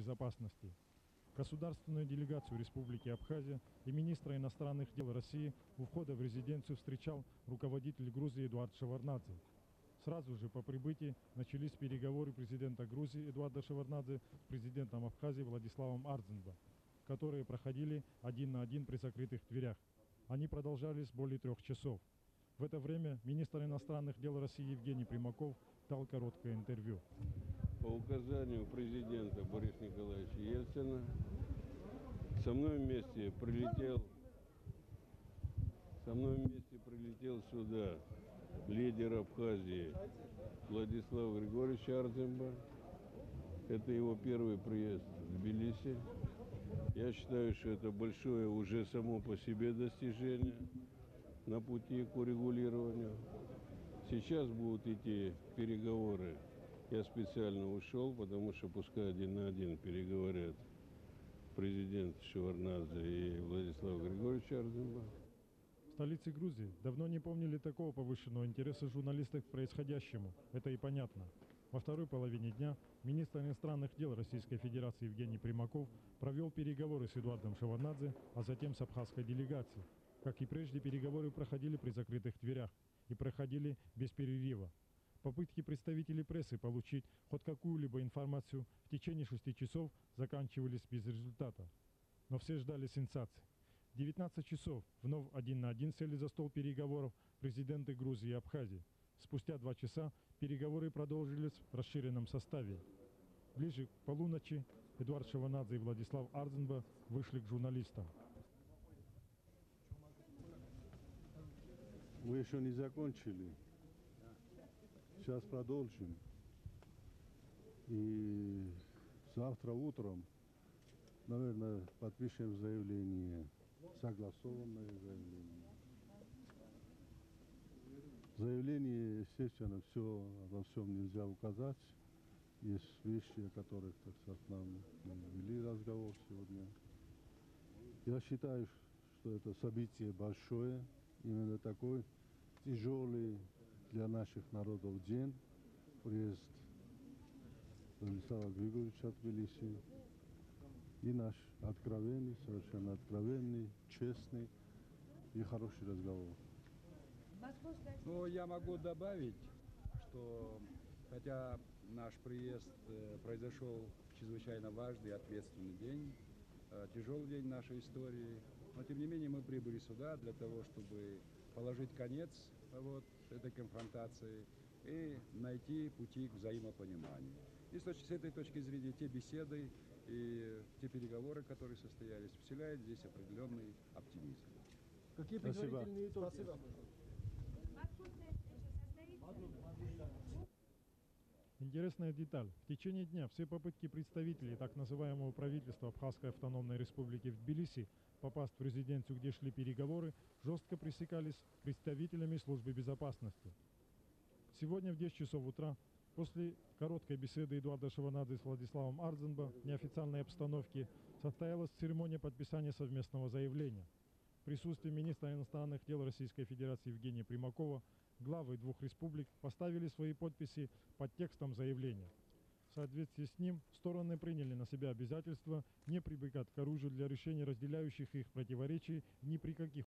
безопасности. Государственную делегацию Республики Абхазия и министра иностранных дел России у входа в резиденцию встречал руководитель Грузии Эдуард Шеварднадзе. Сразу же по прибытии начались переговоры президента Грузии Эдуарда Шеварднадзе с президентом Абхазии Владиславом Ардзинба, которые проходили один на один при закрытых дверях. Они продолжались более 3 часов. В это время министр иностранных дел России Евгений Примаков дал короткое интервью. По указанию президента Бориса Николаевича Ельцина со мной вместе прилетел сюда лидер Абхазии Владислав Григорьевич Ардзинба. Это его первый приезд в Тбилиси. Я считаю, что это большое уже само по себе достижение на пути к урегулированию. Сейчас будут идти переговоры. Я специально ушел, потому что пускай один на один переговорят президент Шеварднадзе и Владислав Григорьевич Ардзинба. В столице Грузии давно не помнили такого повышенного интереса журналистов к происходящему. Это и понятно. Во второй половине дня министр иностранных дел Российской Федерации Евгений Примаков провел переговоры с Эдуардом Шеварднадзе, а затем с абхазской делегацией. Как и прежде, переговоры проходили при закрытых дверях и проходили без перерыва. Попытки представителей прессы получить хоть какую-либо информацию в течение 6 часов заканчивались без результата. Но все ждали сенсаций. В 19 часов вновь один на один сели за стол переговоров президенты Грузии и Абхазии. Спустя 2 часа переговоры продолжились в расширенном составе. Ближе к полуночи Эдуард Шеварднадзе и Владислав Ардзинба вышли к журналистам. Мы еще не закончили. Сейчас продолжим. И завтра утром, наверное, подпишем заявление, согласованное заявление. Заявление, естественно, во всем нельзя указать. Есть вещи, о которых, так сказать, нам вели разговор сегодня. Я считаю, что это событие большое, именно такой тяжелый для наших народов день, приезд Владислава Григорьевича в Тбилиси, и наш откровенный, совершенно откровенный, честный и хороший разговор. Ну, я могу добавить, что хотя наш приезд произошел в чрезвычайно важный и ответственный день, тяжелый день нашей истории, но тем не менее мы прибыли сюда для того, чтобы положить конец этой конфронтации и найти пути к взаимопониманию. И с этой точки зрения те беседы и те переговоры, которые состоялись, вселяют здесь определенный оптимизм. Какие предварительные итоги? Спасибо. Интересная деталь. В течение дня все попытки представителей так называемого правительства Абхазской автономной республики в Тбилиси попасть в резиденцию, где шли переговоры, жестко пресекались представителями службы безопасности. Сегодня в 10 часов утра, после короткой беседы Эдуарда Шеварднадзе с Владиславом Ардзинба в неофициальной обстановке, состоялась церемония подписания совместного заявления. В присутствии министра иностранных дел Российской Федерации Евгения Примакова главы 2 республик поставили свои подписи под текстом заявления. В соответствии с ним стороны приняли на себя обязательство не прибегать к оружию для решения разделяющих их противоречий ни при каких